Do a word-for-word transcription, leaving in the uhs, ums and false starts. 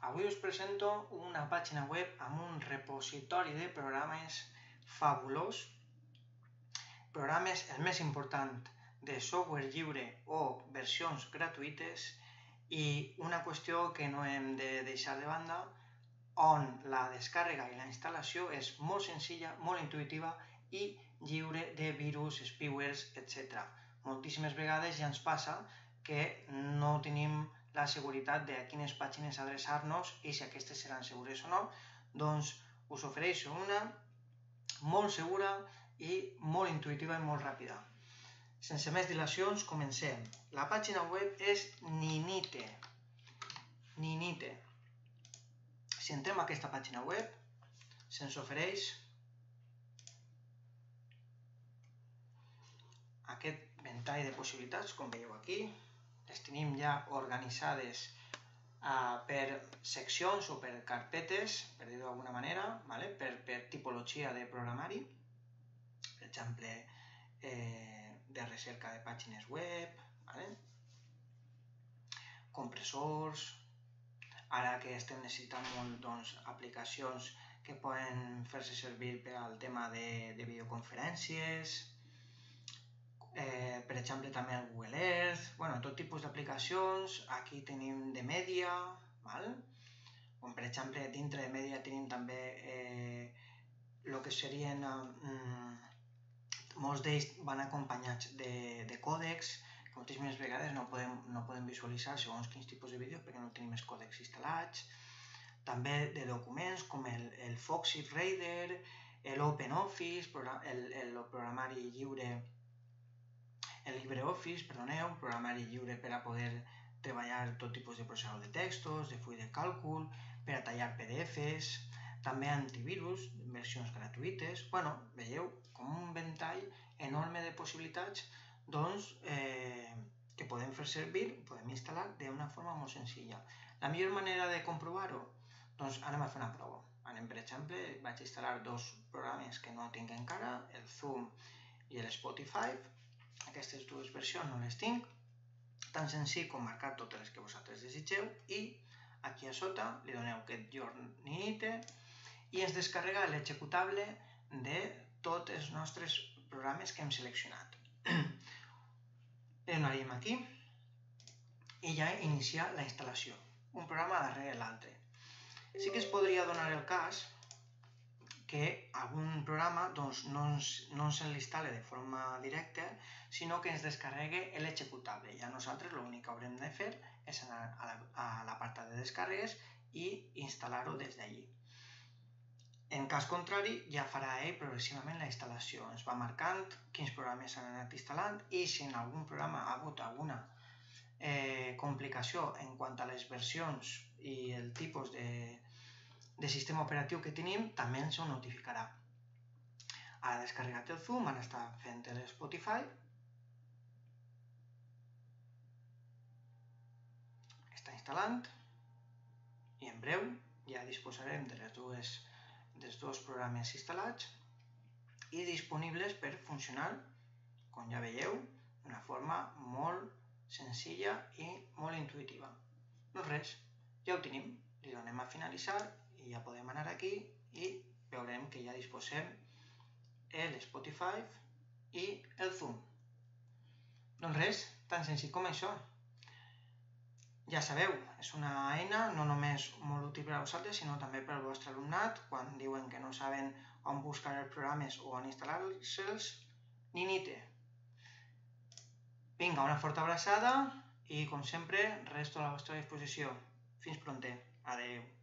Avui us presento una pàgina web amb un repositori de programes fabulós, programes, el més important, de software lliure o versions gratuïtes, i una qüestió que no hem de deixar de banda, on la descàrrega i la instal·lació és molt senzilla, molt intuïtiva i lliure de virus, spywares, etcètera. Moltíssimes vegades ja ens passa que no tenim la seguretat de a quines pàgines adreçar-nos i si aquestes seran segures o no, doncs us ofereixo una molt segura i molt intuïtiva i molt ràpida. Sense més dilacions, comencem. La pàgina web és Ninite. Ninite. Si entrem a aquesta pàgina web, se'ns ofereix aquest ventall de possibilitats, com veieu aquí. Les tenim ja organitzades uh, per seccions o per carpetes, per dir-ho d'alguna manera, vale? per, per tipologia de programari, per exemple, eh, de recerca de pàgines web, vale? Compressors, ara que estem necessitant molt doncs, aplicacions que poden fer-se servir per al tema de, de videoconferències, Eh, per exemple també el Google Earth, bueno, tot tipus d'aplicacions. Aquí tenim de Media, val? Com per exemple dintre de Media tenim també eh, el que serien, eh, molts d'ells van acompanyats de, de còdecs, que moltíssimes vegades no podem, no podem visualitzar segons quins tipus de vídeos perquè no tenim els còdecs instal·lats. També de documents com el, el Foxy Reader, l'OpenOffice, el, el programari lliure el LibreOffice, perdoneu, programari lliure per a poder treballar tot tipus de processador de textos, de full de càlcul, per a tallar P D Fs, també antivirus, versions gratuïtes. Bueno, veieu com un ventall enorme de possibilitats doncs, eh, que podem fer servir, podem instal·lar d'una forma molt senzilla. La millor manera de comprovar-ho? Doncs anem a fer una prova. Anem, per exemple, vaig instal·lar dos programes que no tinc encara, el Zoom i l'Spotify. Aquestes dues versions no les tinc, tan senzill com marcar totes les que vosaltres desitgeu i aquí a sota li doneu aquest Your Ninite i ens descarrega l'executable de tots els nostres programes que hem seleccionat. Li donaríem aquí i ja iniciar la instal·lació, un programa darrere l'altre. Sí que es podria donar el cas que algun programa doncs, no ens, no ens l'instal·le de forma directa, sinó que ens descarregue l'executable. Ja nosaltres l'únic que haurem de fer és anar a l'apartat de descàrregues i instal·lar-ho des d'allí. En cas contrari, ja farà ell progressivament la instal·lació. Ens va marcant quins programes s'han anat instal·lant i si en algun programa ha hagut alguna eh, complicació en quant a les versions i el tipus de de sistema operatiu que tenim, també ens ho notificarà. Ara ha descarregat el Zoom, ara està fent l'Spotify. Està instal·lant i en breu ja disposarem de les dues, dels dos programes instal·lats i disponibles per funcionar, com ja veieu, d'una forma molt senzilla i molt intuïtiva. Doncs res, ja ho tenim, li donem a finalitzar i ja podem anar aquí i veurem que ja disposem l'Spotify i el Zoom. Doncs res, tan senzill com això. Ja sabeu, és una eina no només molt útil per a vosaltres, sinó també per al vostre alumnat, quan diuen que no saben on buscar els programes o on instal·lar-se'ls. Ninite. Vinga, una forta abraçada i, com sempre, resto a la vostra disposició. Fins pronte. Adeu.